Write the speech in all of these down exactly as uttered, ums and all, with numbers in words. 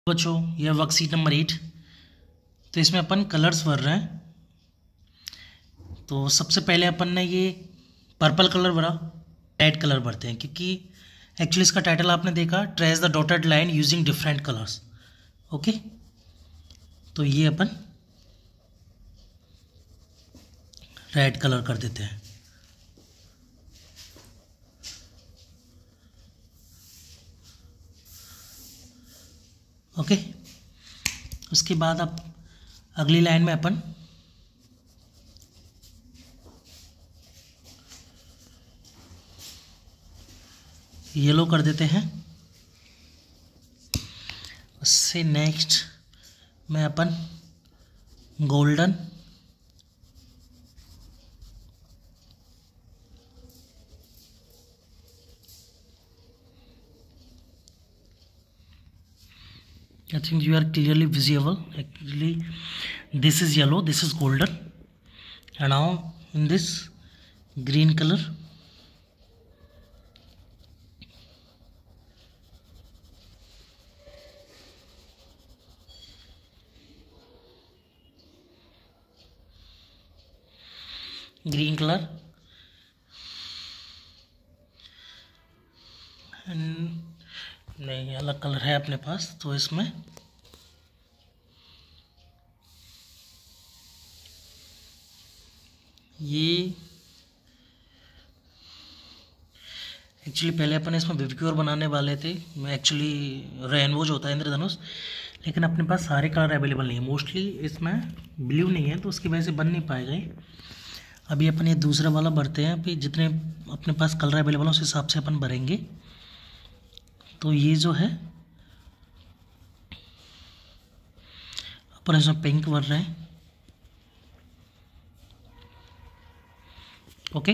बच्चों यह worksheet number eight. तो इसमें अपन कलर्स भर रहे हैं। तो सबसे पहले अपन ने ये पर्पल कलर भरा, रेड कलर भरते हैं क्योंकि एक्चुअली इसका टाइटल आपने देखा, trace the dotted line using different colours. Okay, तो ये अपन रेड कलर कर देते हैं। ओके, उसके बाद अब अगली लाइन में अपन येलो कर देते हैं। उससे नेक्स्ट में अपन golden, I think you are clearly visible. Actually, this is yellow, this is golden, and now in this green color. Green color and नहीं अलग कलर है अपने पास, तो इसमें ये एक्चुअली पहले अपन इसमें विवक्योर बनाने वाले थे। मैं एक्चुअली रेनबो जो होता है इंद्रधनुष, लेकिन अपने पास सारे कलर अवेलेबल नहीं है। मोस्टली इसमें ब्लू नहीं है तो उसकी वजह से बन नहीं पाएगा। अभी अपन ये दूसरा वाला भरते हैं। अभी जितने अपने पास कलर अवेलेबल है उस हिसाब से अपन भरेंगे। तो ये जो है अपन इसमें पिंक भर रहे हैं। ओके,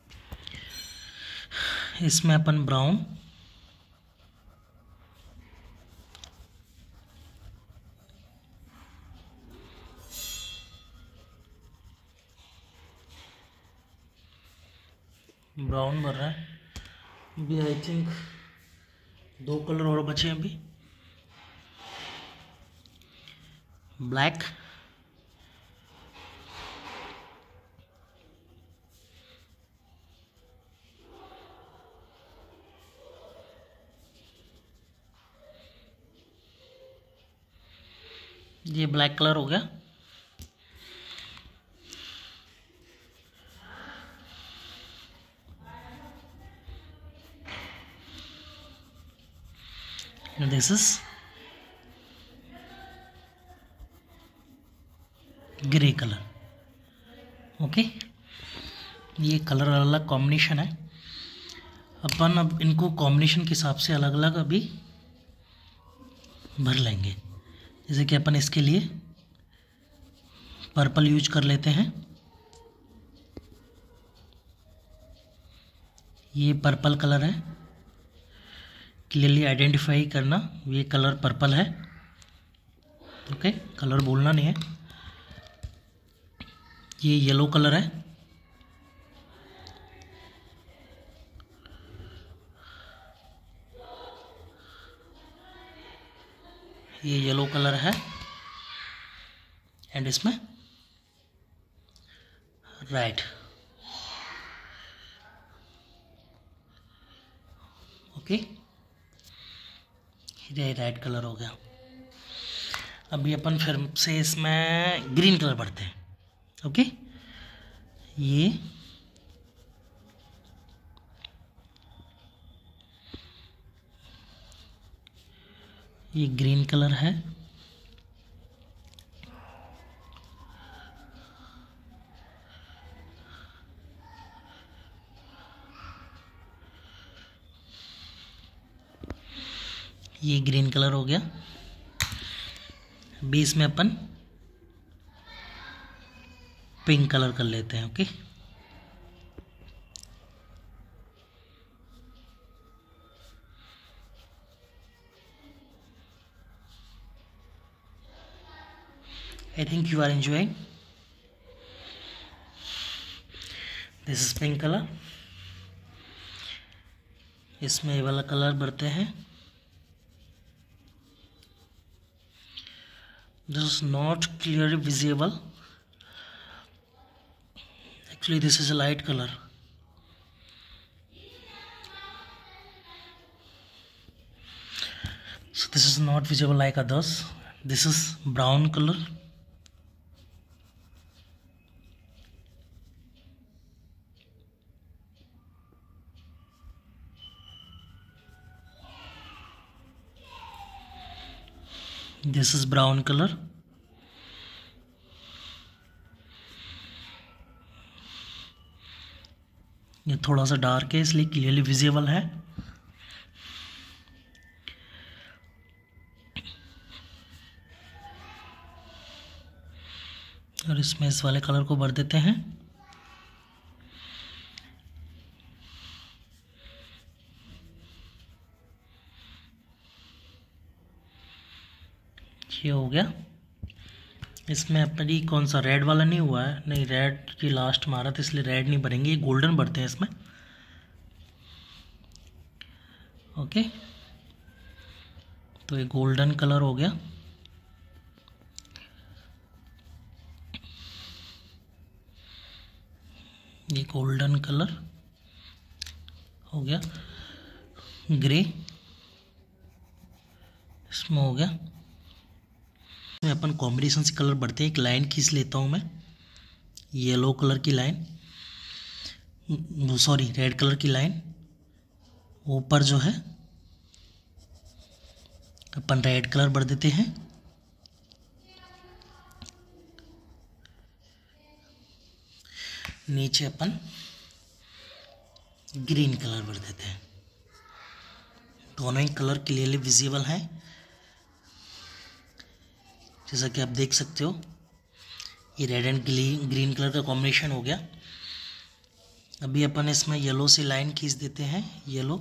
इसमें अपन ब्राउन, ब्राउन भर रहा है। अभी आई थिंक दो कलर और बचे हैं। अभी ब्लैक, ये ब्लैक कलर हो गया। This is grey colour. Okay, ये कलर अलग अलग कॉम्बिनेशन है। अपन अब इनको कॉम्बिनेशन के हिसाब से अलग अलग अभी भर लेंगे। जैसे कि अपन इसके लिए पर्पल यूज कर लेते हैं। ये पर्पल कलर है, क्लियरली आइडेंटिफाई करना ये कलर पर्पल है। ओके, कलर बोलना नहीं है। ये येलो कलर है, ये येलो कलर है, एंड इसमें रेड। ओके, ये रेड कलर हो गया। अभी अपन फिर से इसमें ग्रीन कलर भरते हैं। ओके, ये ये ग्रीन कलर है, ये ग्रीन कलर हो गया। बीच में अपन पिंक कलर कर लेते हैं। Okay, I think you are enjoying. This is pink color. इसमें ये वाला कलर भरते हैं। this is not clearly visible. Actually this is a light color. So this is not visible like others. This is brown color. This is brown color. ये थोड़ा सा dark है इसलिए क्लियरली विजिबल है। और इसमें इस वाले कलर को भर देते हैं। ये हो गया। इसमें अपनी कौन सा रेड वाला नहीं हुआ है, नहीं रेड की लास्ट मारा था इसलिए रेड नहीं भरेंगे, ये गोल्डन भरते हैं इसमें। ओके, तो ये गोल्डन कलर हो गया। ये गोल्डन कलर हो गया। ग्रे इसमें हो गया। में अपन कॉम्बिनेशन से कलर बढ़ते हैं। एक लाइन खींच लेता हूँ मैं, येलो कलर की लाइन, सॉरी रेड कलर की लाइन। ऊपर जो है अपन रेड कलर भर देते हैं। नीचे अपन ग्रीन कलर भर देते हैं। दोनों ही कलर क्लियरली विजिबल हैं, जैसा कि आप देख सकते हो। ये रेड एंड ग्रीन कलर का कॉम्बिनेशन हो गया। अभी अपन इसमें येलो से लाइन खींच देते हैं। येलो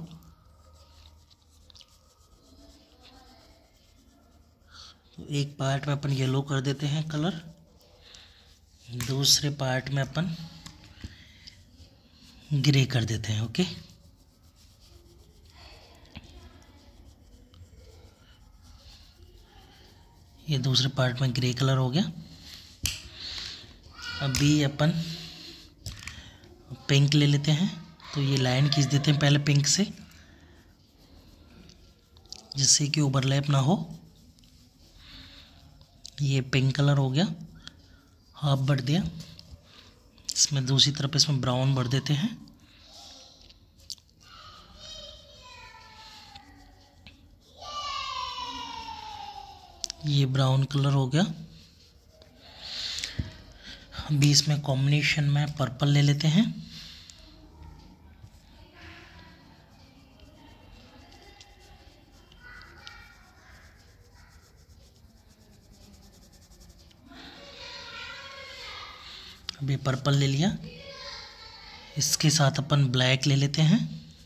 तो एक पार्ट में अपन येलो कर देते हैं कलर, दूसरे पार्ट में अपन ग्रे कर देते हैं। ओके, ये दूसरे पार्ट में ग्रे कलर हो गया। अभी अपन पिंक ले लेते हैं, तो ये लाइन खींच देते हैं पहले पिंक से, जिससे कि ओवरलैप ना हो। ये पिंक कलर हो गया, हाफ भर दिया। इसमें दूसरी तरफ इसमें ब्राउन भर देते हैं। ये ब्राउन कलर हो गया। अभी इसमें कॉम्बिनेशन में पर्पल ले लेते हैं। अभी पर्पल ले लिया, इसके साथ अपन ब्लैक ले लेते हैं।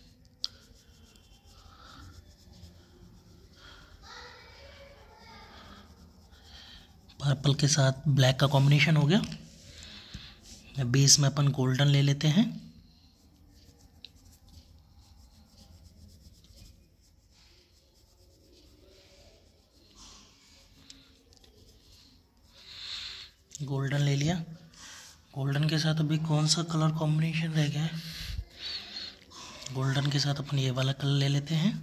पर्पल के साथ ब्लैक का कॉम्बिनेशन हो गया। अभी इसमें अपन गोल्डन ले लेते हैं। गोल्डन ले लिया। गोल्डन के साथ अभी कौन सा कलर कॉम्बिनेशन रह गया है? गोल्डन के साथ अपन ये वाला कलर ले लेते हैं।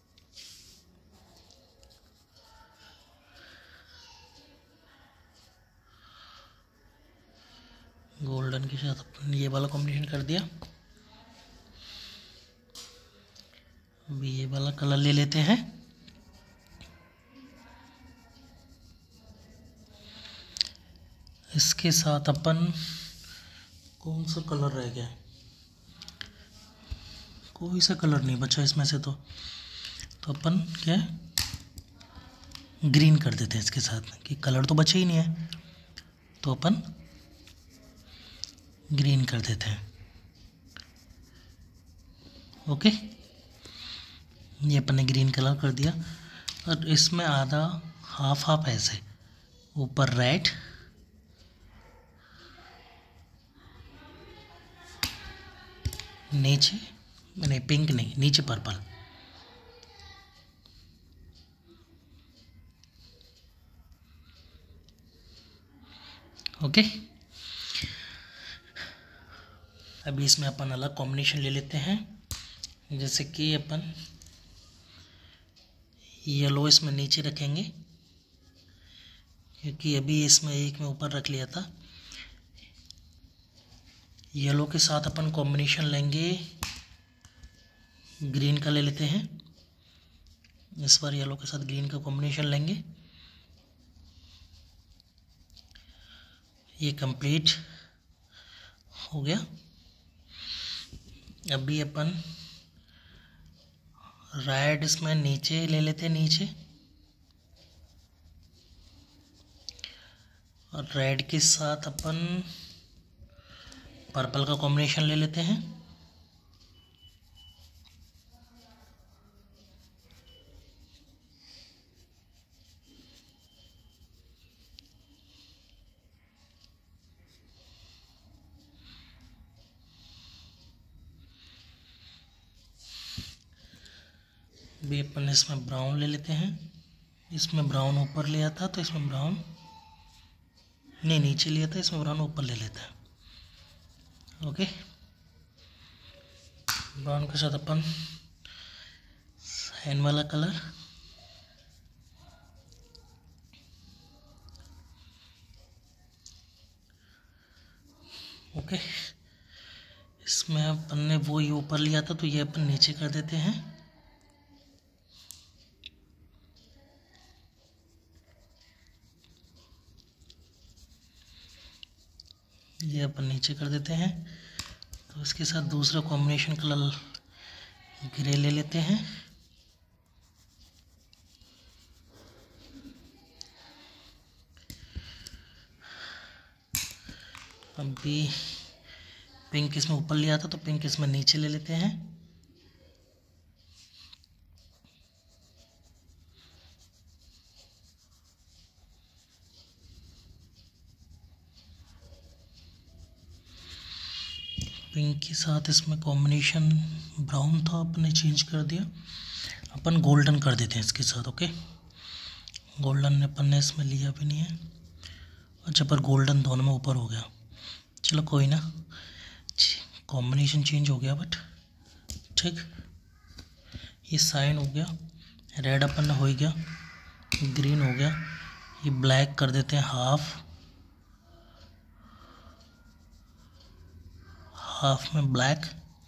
गोल्डन के साथ अपन ये वाला कॉम्बिनेशन कर दिया। अभी ये वाला कलर ले लेते हैं। इसके साथ अपन कौन सा कलर रह गया है? कोई सा कलर नहीं बचा इसमें से, तो तो अपन क्या है, ग्रीन कर देते हैं इसके साथ, कि कलर तो बचे ही नहीं है, तो अपन ग्रीन कर देते हैं। ओके, ये अपन ने ग्रीन कलर कर दिया। और इसमें आधा हाफ हाफ ऐसे, ऊपर रेड, नीचे नहीं पिंक नहीं, नीचे पर्पल। ओके, अभी इसमें अपन अलग कॉम्बिनेशन ले लेते हैं, जैसे कि अपन येलो इसमें नीचे रखेंगे, क्योंकि अभी इसमें एक में ऊपर रख लिया था। येलो के साथ अपन कॉम्बिनेशन लेंगे, ग्रीन का ले लेते हैं। इस बार येलो के साथ ग्रीन का कॉम्बिनेशन लेंगे। ये कंप्लीट हो गया। अभी अपन रेड इसमें नीचे ले लेते हैं, नीचे, और रेड के साथ अपन पर्पल का कॉम्बिनेशन ले लेते हैं। भी अपन इसमें ब्राउन ले लेते हैं। इसमें ब्राउन ऊपर लिया था तो इसमें ब्राउन नहीं, नीचे लिया था, इसमें ब्राउन ऊपर ले लेते हैं। ओके, ब्राउन के साथ अपन साइन वाला कलर, ओके, इसमें अपन ने वो ये ऊपर लिया था तो ये अपन नीचे कर देते हैं। ये अपन नीचे कर देते हैं। तो इसके साथ दूसरा कॉम्बिनेशन कलर ग्रे ले लेते हैं। अभी पिंक इसमें ऊपर लिया था तो पिंक इसमें नीचे ले लेते हैं। पिंक के साथ इसमें कॉम्बिनेशन ब्राउन था, अपने चेंज कर दिया, अपन गोल्डन कर देते हैं इसके साथ। ओके, गोल्डन अपन ने इसमें लिया भी नहीं है। अच्छा, पर गोल्डन दोनों में ऊपर हो गया, चलो कोई ना, कॉम्बिनेशन चेंज हो गया, बट ठीक। ये साइन हो गया, रेड अपन हो ही गया, ग्रीन हो गया। ये ब्लैक कर देते हैं हाफ, हाफ में ब्लैक,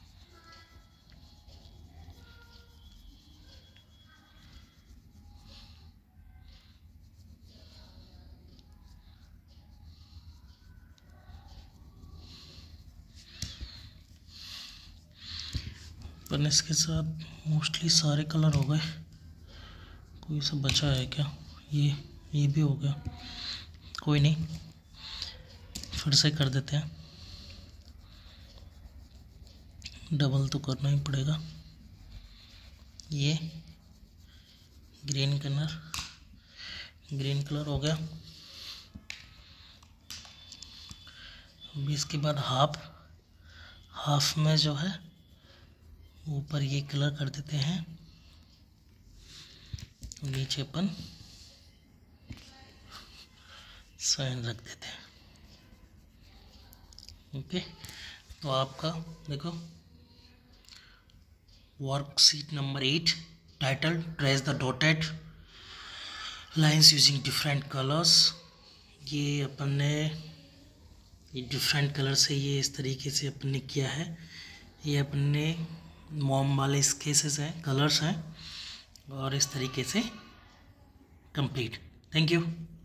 पर इसके साथ मोस्टली सारे कलर हो गए, कोई सा बचा है क्या? ये ये भी हो गया, कोई नहीं, फिर से कर देते हैं, डबल तो करना ही पड़ेगा। ये ग्रीन कलर, ग्रीन कलर हो गया। अभी इसके बाद हाफ, हाफ में जो है ऊपर ये कलर कर देते हैं, नीचे अपन साइन रख देते हैं। ओके, तो आपका देखो worksheet number eight, title trace the dotted lines using different colours. ये अपन ने ये डिफरेंट कलर से ये इस तरीके से अपन ने किया है। ये अपन ने मॉम वाले स्केचेस हैं, कलर्स हैं, और इस तरीके से कंप्लीट। Thank you.